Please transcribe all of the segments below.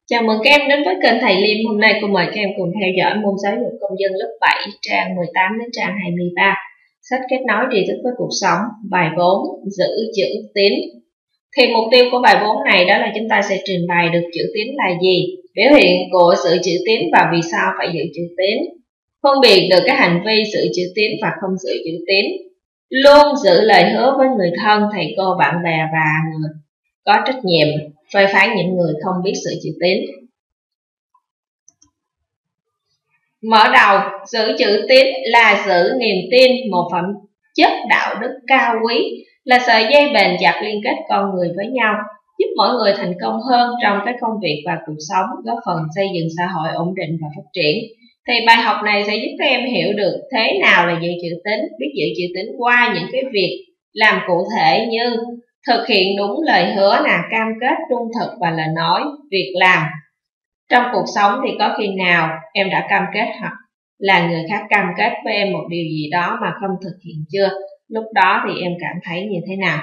Chào mừng các em đến với kênh Thầy Liêm. Hôm nay cô mời các em cùng theo dõi môn giáo dục công dân lớp 7, trang 18 đến trang 23. Sách kết nối tri thức với cuộc sống, bài 4, giữ chữ tín. Thì mục tiêu của bài 4 này đó là chúng ta sẽ trình bày được chữ tín là gì, biểu hiện của giữ chữ tín và vì sao phải giữ chữ tín, phân biệt được các hành vi giữ chữ tín và không giữ chữ tín, luôn giữ lời hứa với người thân, thầy cô, bạn bè và người có trách nhiệm, phê phán những người không biết giữ chữ tín. Mở đầu, giữ chữ tín là giữ niềm tin, một phẩm chất đạo đức cao quý, là sợi dây bền chặt liên kết con người với nhau, giúp mỗi người thành công hơn trong các công việc và cuộc sống, góp phần xây dựng xã hội ổn định và phát triển. Thì bài học này sẽ giúp các em hiểu được thế nào là giữ chữ tín, biết giữ chữ tín qua những cái việc làm cụ thể như thực hiện đúng lời hứa, cam kết trung thực và lời nói, việc làm. Trong cuộc sống thì có khi nào em đã cam kết hoặc là người khác cam kết với em một điều gì đó mà không thực hiện chưa? Lúc đó thì em cảm thấy như thế nào?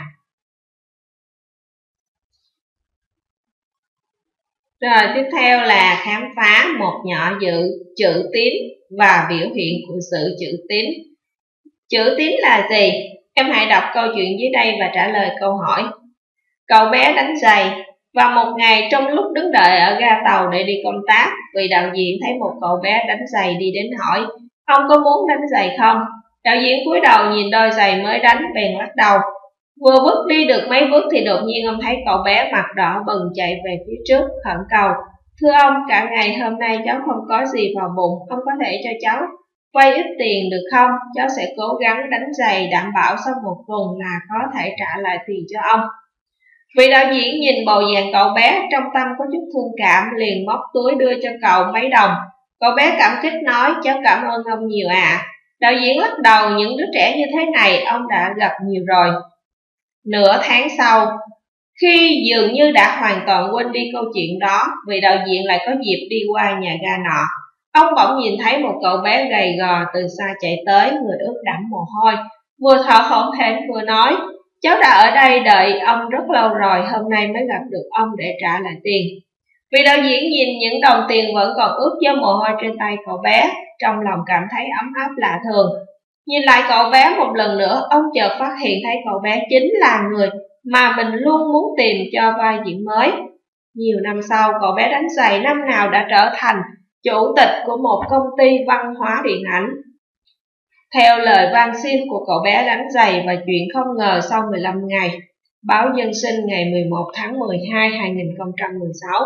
Rồi tiếp theo là khám phá một nhỏ giữ chữ tín và biểu hiện của giữ chữ tín. Chữ tín là gì? Em hãy đọc câu chuyện dưới đây và trả lời câu hỏi. Cậu bé đánh giày. Và một ngày trong lúc đứng đợi ở ga tàu để đi công tác, vị đạo diễn thấy một cậu bé đánh giày đi đến hỏi: "Ông có muốn đánh giày không?" Đạo diễn cúi đầu nhìn đôi giày mới đánh bèn lắc đầu. Vừa bước đi được mấy bước thì đột nhiên ông thấy cậu bé mặt đỏ bừng chạy về phía trước, khẩn cầu: "Thưa ông, cả ngày hôm nay cháu không có gì vào bụng, ông có thể cho cháu vay ít tiền được không? Cháu sẽ cố gắng đánh giày, đảm bảo sau một tuần là có thể trả lại tiền cho ông." Vị đạo diễn nhìn bộ dạng cậu bé, trong tâm có chút thương cảm, liền móc túi đưa cho cậu mấy đồng. Cậu bé cảm kích nói: "Cháu cảm ơn ông nhiều ạ." Đạo diễn lắc đầu: "Những đứa trẻ như thế này ông đã gặp nhiều rồi." Nửa tháng sau, khi dường như đã hoàn toàn quên đi câu chuyện đó, vị đạo diễn lại có dịp đi qua nhà ga nọ. Ông bỗng nhìn thấy một cậu bé gầy gò từ xa chạy tới, người ướt đẫm mồ hôi, vừa thở hổn hển vừa nói: "Cháu đã ở đây đợi ông rất lâu rồi, hôm nay mới gặp được ông để trả lại tiền." Vị đạo diễn nhìn những đồng tiền vẫn còn ướt do mồ hôi trên tay cậu bé, trong lòng cảm thấy ấm áp lạ thường. Nhìn lại cậu bé một lần nữa, ông chợt phát hiện thấy cậu bé chính là người mà mình luôn muốn tìm cho vai diễn mới. Nhiều năm sau, cậu bé đánh giày năm nào đã trở thành chủ tịch của một công ty văn hóa điện ảnh. Theo lời van xin của cậu bé đánh giày, và chuyện không ngờ sau 15 ngày, báo Dân Sinh ngày 11 tháng 12 2016.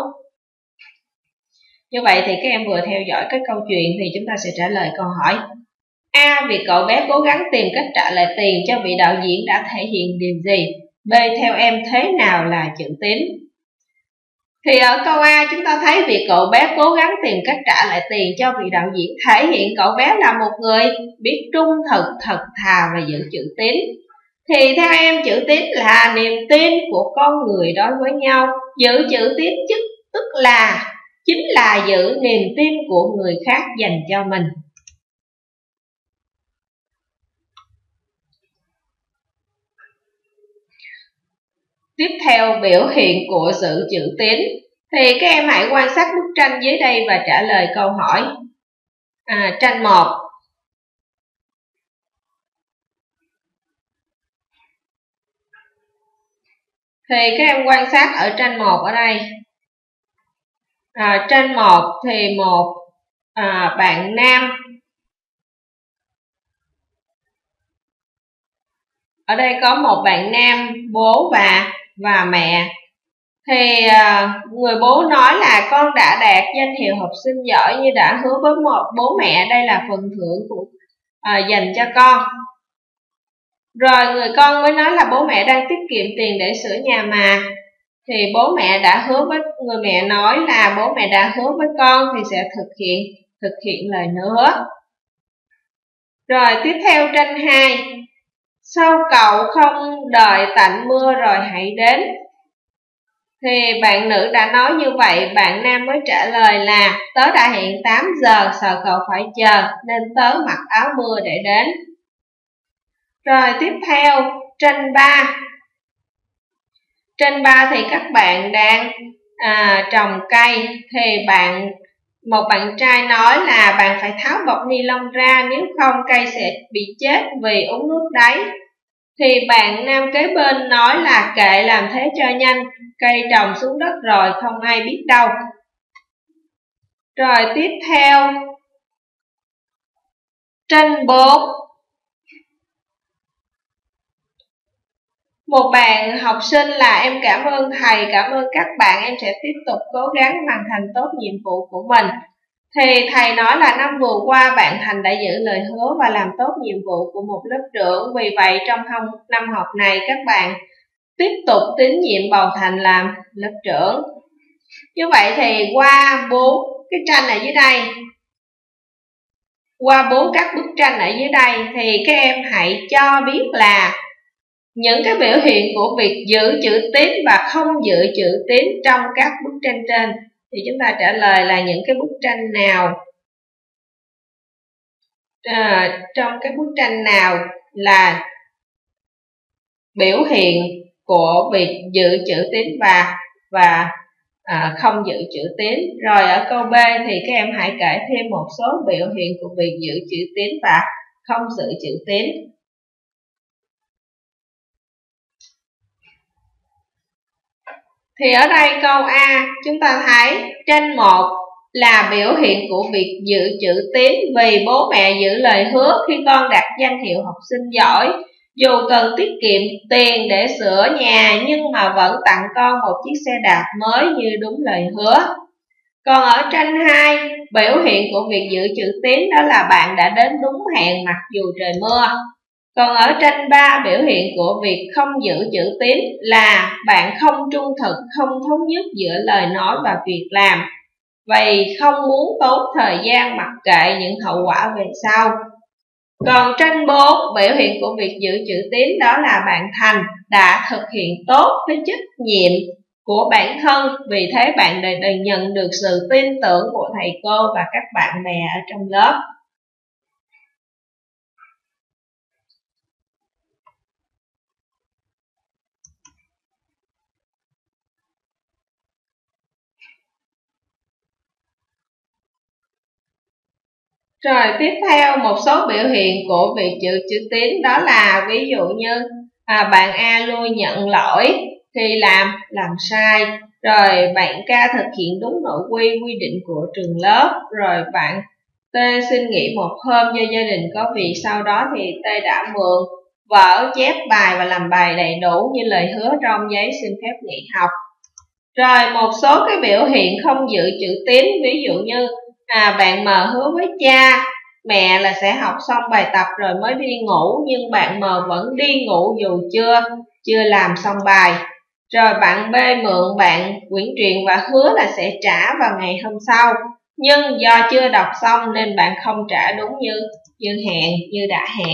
Như vậy thì các em vừa theo dõi cái câu chuyện thì chúng ta sẽ trả lời câu hỏi. A. Việc cậu bé cố gắng tìm cách trả lại tiền cho vị đạo diễn đã thể hiện điều gì? B. Theo em thế nào là chữ tín? Thì ở câu A chúng ta thấy việc cậu bé cố gắng tìm cách trả lại tiền cho vị đạo diễn thể hiện cậu bé là một người biết trung thực, thật thà và giữ chữ tín. Thì theo em, chữ tín là niềm tin của con người đối với nhau. Giữ chữ tín tức là chính là giữ niềm tin của người khác dành cho mình. Tiếp theo, biểu hiện của giữ chữ tín. Thì các em hãy quan sát bức tranh dưới đây và trả lời câu hỏi. Tranh 1. Thì các em quan sát ở tranh 1 ở đây. Tranh 1 thì một bạn nam. Ở đây có một bạn nam, bố và mẹ. Thì người bố nói là con đã đạt danh hiệu học sinh giỏi như đã hứa với bố mẹ, đây là phần thưởng của dành cho con. Rồi người con mới nói là bố mẹ đang tiết kiệm tiền để sửa nhà mà. Thì bố mẹ đã hứa với người mẹ nói là bố mẹ đã hứa với con thì sẽ thực hiện lời hứa. Rồi tiếp theo tranh 2. Sao cậu không đợi tạnh mưa rồi hãy đến? Thì bạn nữ đã nói như vậy, bạn nam mới trả lời là tớ đã hẹn 8 giờ, sợ cậu phải chờ nên tớ mặc áo mưa để đến. Rồi tiếp theo tranh 3. Tranh 3 thì các bạn đang trồng cây thì một bạn trai nói là bạn phải tháo bọc ni lông ra, nếu không cây sẽ bị chết vì uống nước đấy. Thì bạn nam kế bên nói là kệ, làm thế cho nhanh, cây trồng xuống đất rồi không ai biết đâu. Rồi tiếp theo, tranh 4. Một bạn học sinh là em cảm ơn thầy, cảm ơn các bạn, em sẽ tiếp tục cố gắng hoàn thành tốt nhiệm vụ của mình. Thì thầy nói là năm vừa qua bạn Thành đã giữ lời hứa và làm tốt nhiệm vụ của một lớp trưởng. Vì vậy trong năm học này các bạn tiếp tục tín nhiệm bầu Thành làm lớp trưởng. Như vậy thì qua 4 cái tranh ở dưới đây, qua 4 các bức tranh ở dưới đây thì các em hãy cho biết là những cái biểu hiện của việc giữ chữ tín và không giữ chữ tín trong các bức tranh trên. Thì chúng ta trả lời là những cái bức tranh nào, trong cái bức tranh nào là biểu hiện của việc giữ chữ tín và không giữ chữ tín. Rồi ở câu B thì các em hãy kể thêm một số biểu hiện của việc giữ chữ tín và không giữ chữ tín. Thì ở đây câu A chúng ta thấy tranh 1 là biểu hiện của việc giữ chữ tín, vì bố mẹ giữ lời hứa khi con đạt danh hiệu học sinh giỏi, dù cần tiết kiệm tiền để sửa nhà nhưng mà vẫn tặng con một chiếc xe đạp mới như đúng lời hứa. Còn ở tranh 2, biểu hiện của việc giữ chữ tín đó là bạn đã đến đúng hẹn mặc dù trời mưa. Còn ở tranh 3, biểu hiện của việc không giữ chữ tín là bạn không trung thực, không thống nhất giữa lời nói và việc làm, vì không muốn tốn thời gian mặc kệ những hậu quả về sau. Còn tranh 4, biểu hiện của việc giữ chữ tín đó là bạn Thành đã thực hiện tốt cái trách nhiệm của bản thân, vì thế bạn đã nhận được sự tin tưởng của thầy cô và các bạn bè ở trong lớp. Rồi tiếp theo một số biểu hiện của việc giữ chữ tín đó là ví dụ như bạn A luôn nhận lỗi khi làm sai, rồi bạn K thực hiện đúng nội quy định của trường lớp, rồi bạn T xin nghỉ một hôm do gia đình có việc, sau đó thì T đã mượn vở chép bài và làm bài đầy đủ như lời hứa trong giấy xin phép nghỉ học. Rồi một số cái biểu hiện không giữ chữ tín, ví dụ như bạn M hứa với cha mẹ là sẽ học xong bài tập rồi mới đi ngủ, nhưng bạn M vẫn đi ngủ dù chưa làm xong bài. Rồi bạn B mượn bạn quyển truyện và hứa là sẽ trả vào ngày hôm sau, nhưng do chưa đọc xong nên bạn không trả đúng như đã hẹn.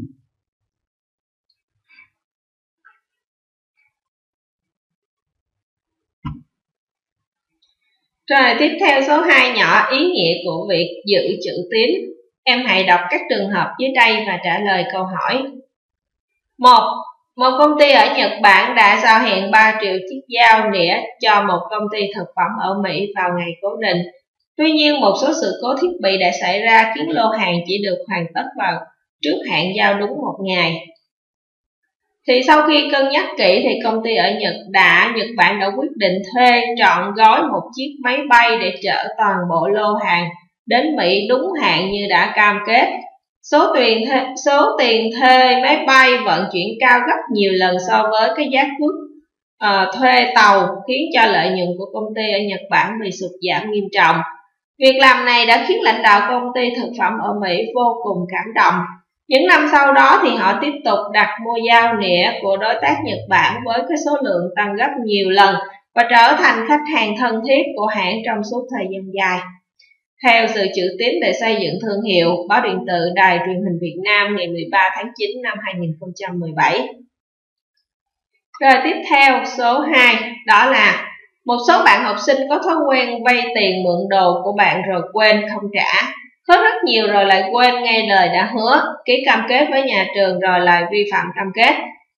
Rồi tiếp theo số 2 nhỏ, ý nghĩa của việc giữ chữ tín. Em hãy đọc các trường hợp dưới đây và trả lời câu hỏi. 1. Một công ty ở Nhật Bản đã giao hẹn 3 triệu chiếc dao nĩa cho một công ty thực phẩm ở Mỹ vào ngày cố định. Tuy nhiên, một số sự cố thiết bị đã xảy ra khiến lô hàng chỉ được hoàn tất vào trước hạn giao đúng một ngày. Thì sau khi cân nhắc kỹ thì công ty ở Nhật Bản đã quyết định thuê trọn gói một chiếc máy bay để chở toàn bộ lô hàng đến Mỹ đúng hạn như đã cam kết. Số tiền thuê máy bay vận chuyển cao gấp nhiều lần so với cái giá cước thuê tàu, khiến cho lợi nhuận của công ty ở Nhật Bản bị sụt giảm nghiêm trọng. Việc làm này đã khiến lãnh đạo công ty thực phẩm ở Mỹ vô cùng cảm động. Những năm sau đó thì họ tiếp tục đặt mua dao nĩa của đối tác Nhật Bản với cái số lượng tăng gấp nhiều lần và trở thành khách hàng thân thiết của hãng trong suốt thời gian dài. Theo sự chữ tín để xây dựng thương hiệu, Báo Điện tử Đài Truyền hình Việt Nam ngày 13 tháng 9 năm 2017. Rồi tiếp theo số 2 đó là một số bạn học sinh có thói quen vay tiền mượn đồ của bạn rồi quên không trả. Có rất nhiều rồi lại quên ngay lời đã hứa, ký cam kết với nhà trường rồi lại vi phạm cam kết.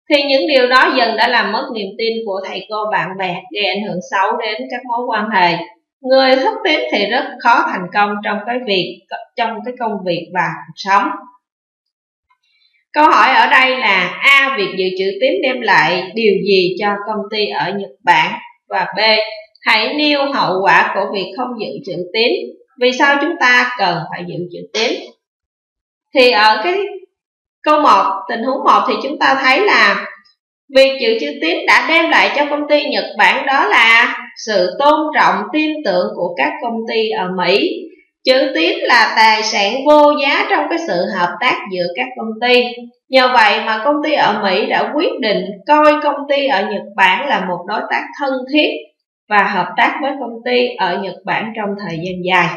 thì những điều đó dần đã làm mất niềm tin của thầy cô bạn bè, gây ảnh hưởng xấu đến các mối quan hệ. Người thất tín thì rất khó thành công trong cái công việc và cuộc sống. Câu hỏi ở đây là A. Việc dự trữ tín đem lại điều gì cho công ty ở Nhật Bản? Và B. Hãy nêu hậu quả của việc không dự trữ tín. Vì sao chúng ta cần phải dự trữ tín? Thì ở cái câu 1, tình huống 1 thì chúng ta thấy là việc dự trữ tín đã đem lại cho công ty Nhật Bản đó là sự tôn trọng, tin tưởng của các công ty ở Mỹ. Chữ tín là tài sản vô giá trong cái sự hợp tác giữa các công ty. Nhờ vậy mà công ty ở Mỹ đã quyết định coi công ty ở Nhật Bản là một đối tác thân thiết và hợp tác với công ty ở Nhật Bản trong thời gian dài.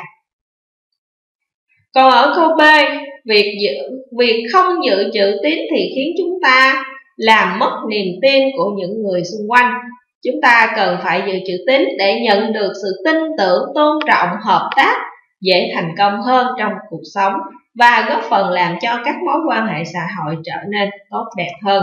Còn ở câu B, việc không dự trữ tín thì khiến chúng ta làm mất niềm tin của những người xung quanh. Chúng ta cần phải dự trữ tín để nhận được sự tin tưởng, tôn trọng, hợp tác, dễ thành công hơn trong cuộc sống và góp phần làm cho các mối quan hệ xã hội trở nên tốt đẹp hơn.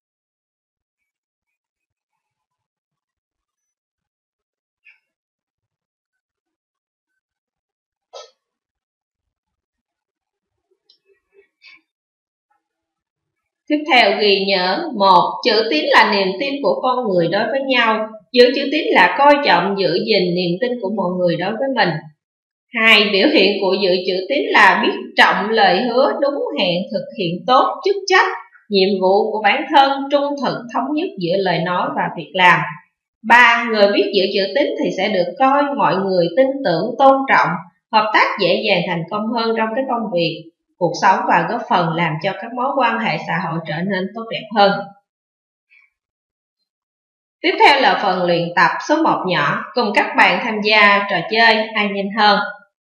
Tiếp theo ghi nhớ: 1. Chữ tín là niềm tin của con người đối với nhau. Giữ chữ tín là coi trọng, giữ gìn niềm tin của mọi người đối với mình. 2. Biểu hiện của dự trữ tín là biết trọng lời hứa, đúng hẹn, thực hiện tốt chức trách, nhiệm vụ của bản thân, trung thực, thống nhất giữa lời nói và việc làm. 3. Người biết giữ trữ tín thì sẽ được coi mọi người tin tưởng, tôn trọng, hợp tác dễ dàng thành công hơn trong cái công việc, cuộc sống và góp phần làm cho các mối quan hệ xã hội trở nên tốt đẹp hơn. Tiếp theo là phần luyện tập số 1 nhỏ, cùng các bạn tham gia trò chơi ai nhanh hơn.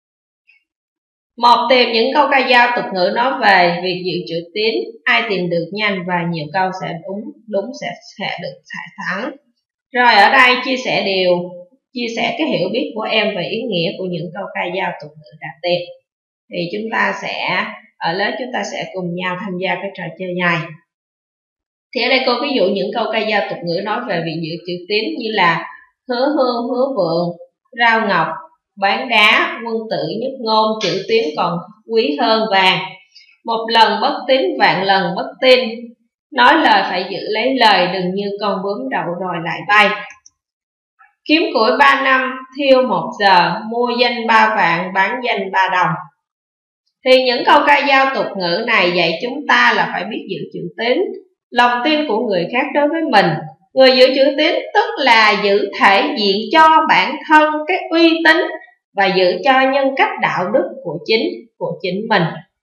1. Tìm những câu ca dao tục ngữ nói về việc dự trữ tín. Ai tìm được nhanh và nhiều câu sẽ đúng sẽ được thắng. Rồi ở đây chia sẻ cái hiểu biết của em về ý nghĩa của những câu ca dao tục ngữ đã tìm. Thì chúng ta sẽ ở lớp chúng ta sẽ cùng nhau tham gia cái trò chơi này. Thì ở đây cô ví dụ những câu ca dao tục ngữ nói về việc dự trữ tín như là hứa hương, hứa vượng, rau ngọc, bán đá, quân tử nhất ngôn, chữ tín còn quý hơn vàng. Một lần bất tín, vạn lần bất tin. Nói lời phải giữ lấy lời, đừng như con bướm đậu rồi lại bay. Kiếm củi 3 năm, thiêu 1 giờ, mua danh 3 vạn, bán danh 3 đồng. Thì những câu ca dao tục ngữ này dạy chúng ta là phải biết giữ trữ tín, lòng tin của người khác đối với mình. Người giữ trữ tín tức là giữ thể diện cho bản thân cái uy tín và giữ cho nhân cách đạo đức của chính mình.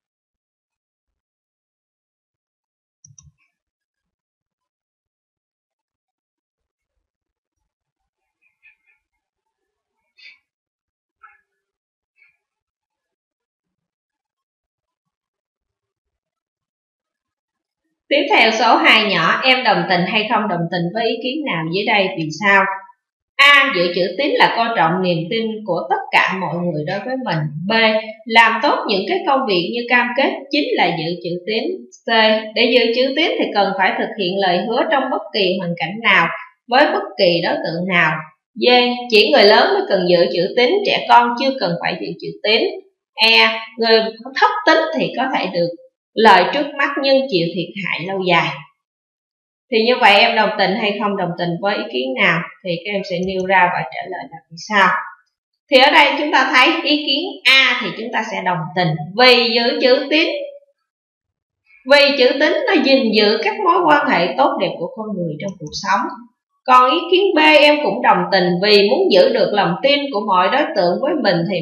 Tiếp theo số 2 nhỏ, em đồng tình hay không đồng tình với ý kiến nào dưới đây, vì sao? A. Dự trữ tín là coi trọng niềm tin của tất cả mọi người đối với mình. B. Làm tốt những cái công việc như cam kết chính là dự trữ tín. C. Để dự trữ tín thì cần phải thực hiện lời hứa trong bất kỳ hoàn cảnh nào, với bất kỳ đối tượng nào. D. Chỉ người lớn mới cần dự trữ tín, trẻ con chưa cần phải dự trữ tín. E. Người thất tín thì có thể được lợi trước mắt nhưng chịu thiệt hại lâu dài. Thì như vậy em đồng tình hay không đồng tình với ý kiến nào thì các em sẽ nêu ra và trả lời là vì sao. Thì ở đây chúng ta thấy ý kiến A thì chúng ta sẽ đồng tình vì giữ chữ tín. Vì chữ tín nó gìn giữ các mối quan hệ tốt đẹp của con người trong cuộc sống. Còn ý kiến B em cũng đồng tình vì muốn giữ được lòng tin của mọi đối tượng với mình thì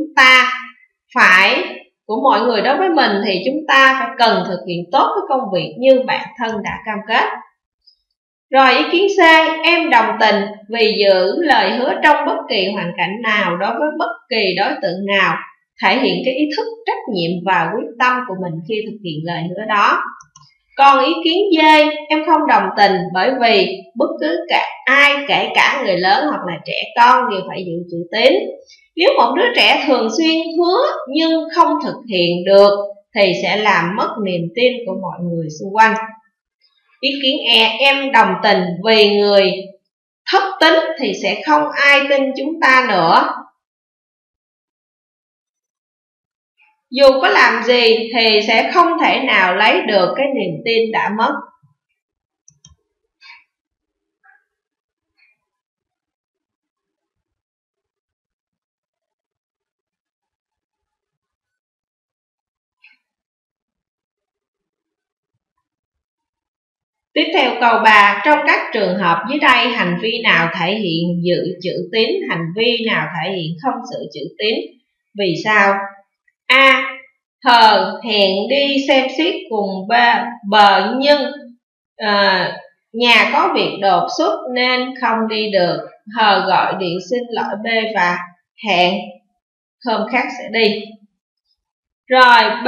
của mọi người đối với mình thì chúng ta phải cần thực hiện tốt cái công việc như bản thân đã cam kết. Rồi ý kiến C, em đồng tình vì giữ lời hứa trong bất kỳ hoàn cảnh nào đối với bất kỳ đối tượng nào, thể hiện cái ý thức trách nhiệm và quyết tâm của mình khi thực hiện lời hứa đó. Còn ý kiến D, em không đồng tình bởi vì bất cứ ai, kể cả người lớn hoặc là trẻ con đều phải giữ chữ tín. Nếu một đứa trẻ thường xuyên hứa nhưng không thực hiện được thì sẽ làm mất niềm tin của mọi người xung quanh. Ý kiến E, em đồng tình vì người thất tín thì sẽ không ai tin chúng ta nữa. Dù có làm gì thì sẽ không thể nào lấy được cái niềm tin đã mất. Tiếp theo câu 3, trong các trường hợp dưới đây hành vi nào thể hiện dự chữ tín, hành vi nào thể hiện không dự chữ tín? Vì sao? A. Hờ hẹn đi xem xiếc cùng bờ nhưng nhà có việc đột xuất nên không đi được. Hờ gọi điện xin lỗi B và hẹn hôm khác sẽ đi. Rồi B.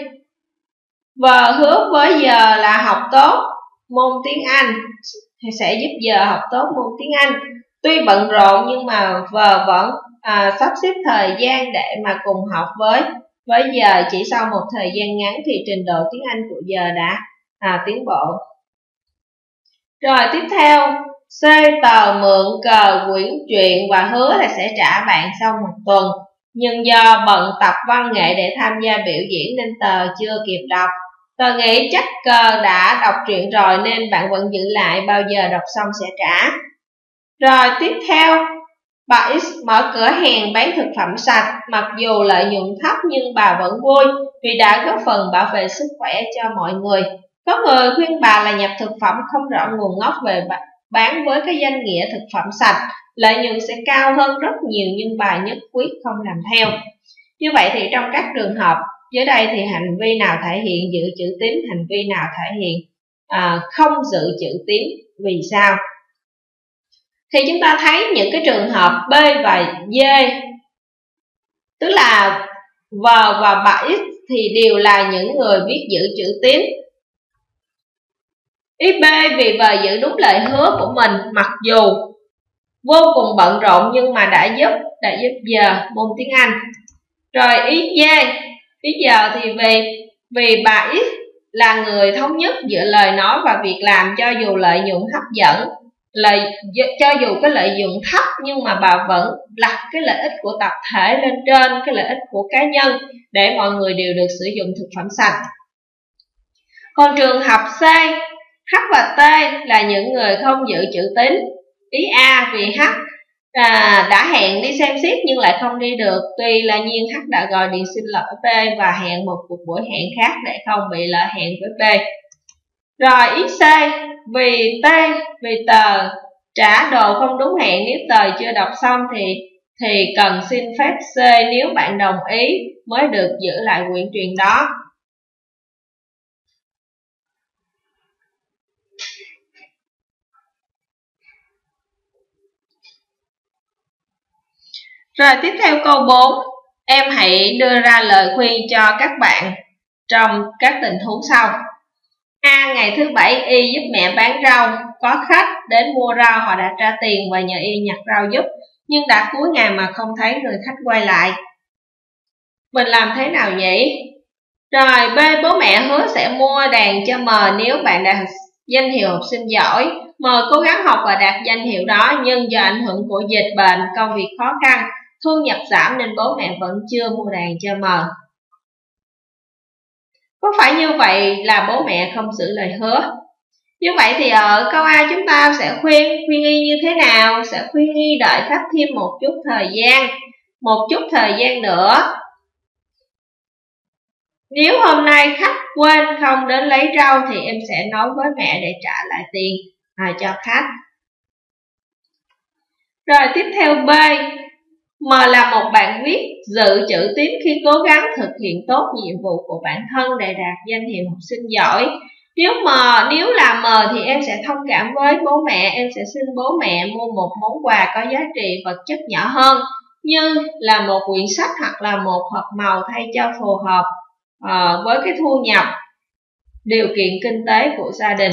Vờ hứa với giờ là học tốt môn tiếng Anh sẽ giúp giờ học tốt môn tiếng Anh. Tuy bận rộn nhưng mà vờ vẫn sắp xếp thời gian để mà cùng học với giờ. Chỉ sau một thời gian ngắn thì trình độ tiếng Anh của giờ đã tiến bộ. Rồi tiếp theo, C. Tờ mượn cờ quyển truyện và hứa là sẽ trả bạn sau một tuần. Nhưng do bận tập văn nghệ để tham gia biểu diễn nên tờ chưa kịp đọc. Tờ nghĩ chắc cờ đã đọc truyện rồi nên bạn vẫn giữ lại, bao giờ đọc xong sẽ trả. Rồi tiếp theo, bà X mở cửa hàng bán thực phẩm sạch, mặc dù lợi nhuận thấp nhưng bà vẫn vui vì đã góp phần bảo vệ sức khỏe cho mọi người. Có người khuyên bà là nhập thực phẩm không rõ nguồn gốc về bán với cái danh nghĩa thực phẩm sạch, lợi nhuận sẽ cao hơn rất nhiều, nhưng bà nhất quyết không làm theo. Như vậy thì trong các trường hợp dưới đây thì hành vi nào thể hiện dự chữ tín, hành vi nào thể hiện không dự chữ tín, vì sao? Thì chúng ta thấy những cái trường hợp B và D, tức là V và bà X thì đều là những người biết giữ chữ tín. Ý B vì V giữ đúng lời hứa của mình mặc dù vô cùng bận rộn nhưng mà đã giúp giờ môn tiếng Anh. Rồi ý D, ý giờ thì vì bà X là người thống nhất giữa lời nói và việc làm, cho dù lợi nhuận hấp dẫn, cho dù cái lợi nhuận thấp nhưng mà bà vẫn đặt cái lợi ích của tập thể lên trên cái lợi ích của cá nhân để mọi người đều được sử dụng thực phẩm sạch. Còn trường hợp C, H và T là những người không giữ chữ tín. Ý A vì H đã hẹn đi xem xiếc nhưng lại không đi được. Tuy là nhiên H đã gọi điện xin lỗi B và hẹn một cuộc buổi hẹn khác để không bị lỡ hẹn với B. Rồi ý C vì tờ trả đồ không đúng hẹn, nếu tờ chưa đọc xong thì cần xin phép C, nếu bạn đồng ý mới được giữ lại quyển truyện đó. Rồi tiếp theo câu 4, em hãy đưa ra lời khuyên cho các bạn trong các tình huống sau. A. Ngày thứ Bảy Y giúp mẹ bán rau, có khách đến mua rau, họ đã trả tiền và nhờ Y nhặt rau giúp, nhưng đã cuối ngày mà không thấy người khách quay lại. Mình làm thế nào nhỉ? Rồi B. Bố mẹ hứa sẽ mua đàn cho M nếu bạn đạt danh hiệu học sinh giỏi. M cố gắng học và đạt danh hiệu đó, nhưng do ảnh hưởng của dịch bệnh, công việc khó khăn, thu nhập giảm nên bố mẹ vẫn chưa mua đàn cho M. Có phải như vậy là bố mẹ không giữ lời hứa? Như vậy thì ở câu A chúng ta sẽ khuyên Y như thế nào? Sẽ khuyên Y đợi khách thêm một chút thời gian nữa. Nếu hôm nay khách quên không đến lấy rau thì em sẽ nói với mẹ để trả lại tiền cho khách. Rồi tiếp theo B. M là một bạn viết dự chữ tín khi cố gắng thực hiện tốt nhiệm vụ của bản thân để đạt danh hiệu học sinh giỏi. Nếu là M thì em sẽ thông cảm với bố mẹ, em sẽ xin bố mẹ mua một món quà có giá trị vật chất nhỏ hơn, như là một quyển sách hoặc là một hộp màu thay cho phù hợp với cái thu nhập, điều kiện kinh tế của gia đình.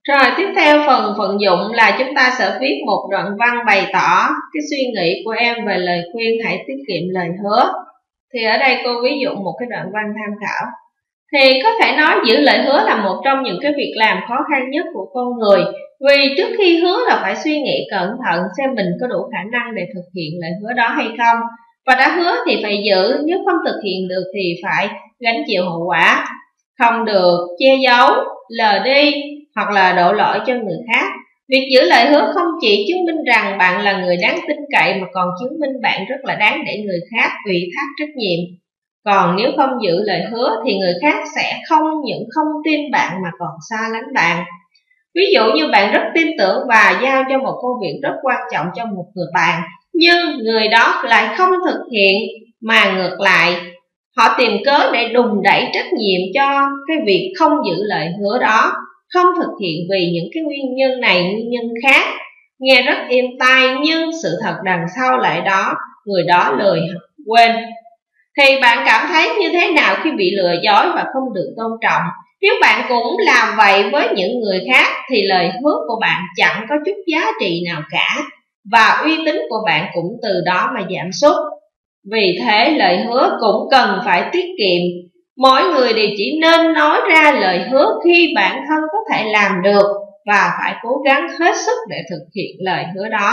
Rồi tiếp theo phần vận dụng là chúng ta sẽ viết một đoạn văn bày tỏ cái suy nghĩ của em về lời khuyên hãy tiết kiệm lời hứa. Thì ở đây cô ví dụ một cái đoạn văn tham khảo. Thì có thể nói giữ lời hứa là một trong những cái việc làm khó khăn nhất của con người. Vì trước khi hứa là phải suy nghĩ cẩn thận xem mình có đủ khả năng để thực hiện lời hứa đó hay không. Và đã hứa thì phải giữ, nếu không thực hiện được thì phải gánh chịu hậu quả. Không được che giấu, lờ đi hoặc là đổ lỗi cho người khác. Việc giữ lời hứa không chỉ chứng minh rằng bạn là người đáng tin cậy mà còn chứng minh bạn rất là đáng để người khác ủy thác trách nhiệm. Còn nếu không giữ lời hứa thì người khác sẽ không những không tin bạn mà còn xa lánh bạn. Ví dụ như bạn rất tin tưởng và giao cho một công việc rất quan trọng cho một người bạn, nhưng người đó lại không thực hiện mà ngược lại họ tìm cớ để đùn đẩy trách nhiệm cho cái việc không giữ lời hứa đó, không thực hiện vì những cái nguyên nhân này nguyên nhân khác. Nghe rất êm tai nhưng sự thật đằng sau lại đó, người đó lười quên. Thì bạn cảm thấy như thế nào khi bị lừa dối và không được tôn trọng? Nếu bạn cũng làm vậy với những người khác thì lời hứa của bạn chẳng có chút giá trị nào cả và uy tín của bạn cũng từ đó mà giảm sút. Vì thế lời hứa cũng cần phải tiết kiệm. Mỗi người đều chỉ nên nói ra lời hứa khi bản thân có thể làm được và phải cố gắng hết sức để thực hiện lời hứa đó.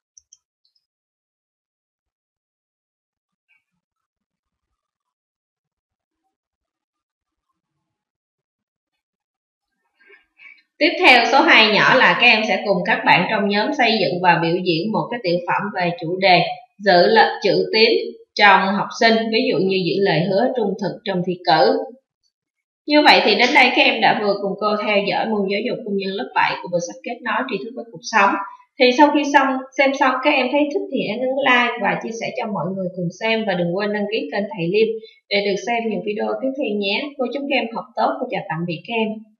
Tiếp theo số 2 nhỏ là các em sẽ cùng các bạn trong nhóm xây dựng và biểu diễn một cái tiểu phẩm về chủ đề giữ chữ tín trong học sinh, ví dụ như giữ lời hứa trung thực trong thi cử. Như vậy thì đến đây các em đã vừa cùng cô theo dõi môn giáo dục công dân lớp 7 của bộ sách Kết nối tri thức với cuộc sống. Thì sau khi xem xong các em thấy thích thì hãy nhấn like và chia sẻ cho mọi người cùng xem, và đừng quên đăng ký kênh thầy Liêm để được xem những video tiếp theo nhé. Cô chúc các em học tốt. Cô chào tạm biệt các em.